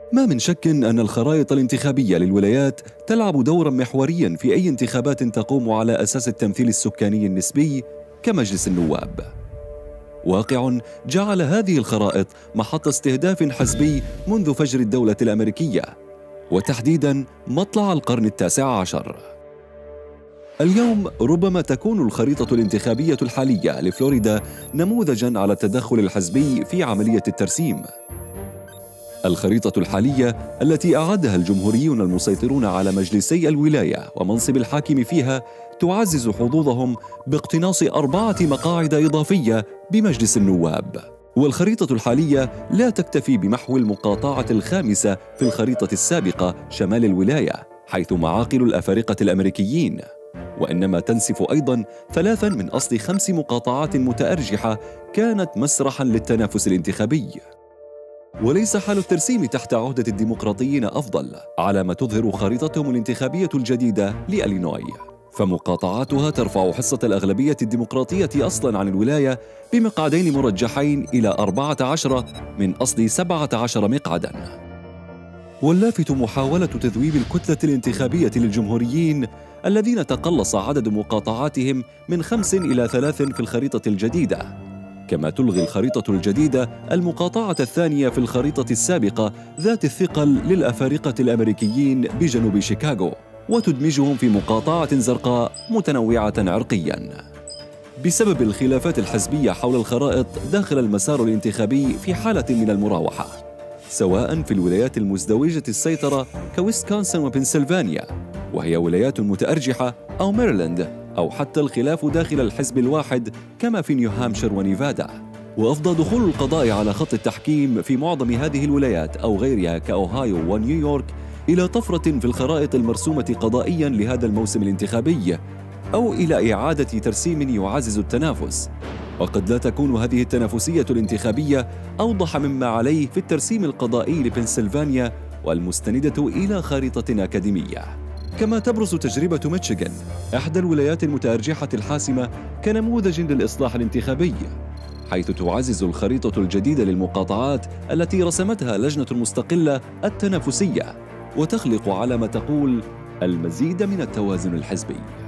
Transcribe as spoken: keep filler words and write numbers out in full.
ما من شك أن الخرائط الانتخابية للولايات تلعب دوراً محورياً في أي انتخابات تقوم على أساس التمثيل السكاني النسبي كمجلس النواب. واقع جعل هذه الخرائط محط استهداف حزبي منذ فجر الدولة الأمريكية، وتحديداً مطلع القرن التاسع عشر. اليوم ربما تكون الخريطة الانتخابية الحالية لفلوريدا نموذجاً على التدخل الحزبي في عملية الترسيم. الخريطة الحالية التي أعدها الجمهوريون المسيطرون على مجلسي الولاية ومنصب الحاكم فيها تعزز حظوظهم باقتناص أربعة مقاعد إضافية بمجلس النواب. والخريطة الحالية لا تكتفي بمحو المقاطعة الخامسة في الخريطة السابقة شمال الولاية حيث معاقل الأفارقة الأمريكيين، وإنما تنسف أيضاً ثلاثاً من أصل خمس مقاطعات متأرجحة كانت مسرحاً للتنافس الانتخابي. وليس حال الترسيم تحت عهدة الديمقراطيين أفضل على ما تظهر خريطتهم الانتخابية الجديدة لإلينوي، فمقاطعاتها ترفع حصة الأغلبية الديمقراطية أصلاً عن الولاية بمقعدين مرجحين إلى أربعة عشر من أصل سبعة عشر مقعداً. واللافت محاولة تذويب الكتلة الانتخابية للجمهوريين الذين تقلص عدد مقاطعاتهم من خمس إلى ثلاث في الخريطة الجديدة، كما تلغي الخريطة الجديدة المقاطعة الثانية في الخريطة السابقة ذات الثقل للأفارقة الأمريكيين بجنوب شيكاغو، وتدمجهم في مقاطعة زرقاء متنوعة عرقياً. بسبب الخلافات الحزبية حول الخرائط داخل المسار الانتخابي في حالة من المراوحة، سواء في الولايات المزدوجة السيطرة كويسكونسن وبنسلفانيا وهي ولايات متأرجحة، أو ميريلاند، أو حتى الخلاف داخل الحزب الواحد كما في نيو هامشير ونيفادا. وأفضى دخول القضاء على خط التحكيم في معظم هذه الولايات أو غيرها كأوهايو ونيويورك إلى طفرة في الخرائط المرسومة قضائياً لهذا الموسم الانتخابي، أو إلى إعادة ترسيم يعزز التنافس. وقد لا تكون هذه التنافسية الانتخابية أوضح مما عليه في الترسيم القضائي لبنسلفانيا والمستندة إلى خريطة أكاديمية. كما تبرز تجربة ميشيغان إحدى الولايات المتأرجحة الحاسمة كنموذج للإصلاح الانتخابي، حيث تعزز الخريطة الجديدة للمقاطعات التي رسمتها لجنة مستقلة التنافسية، وتخلق على ما تقول المزيد من التوازن الحزبي.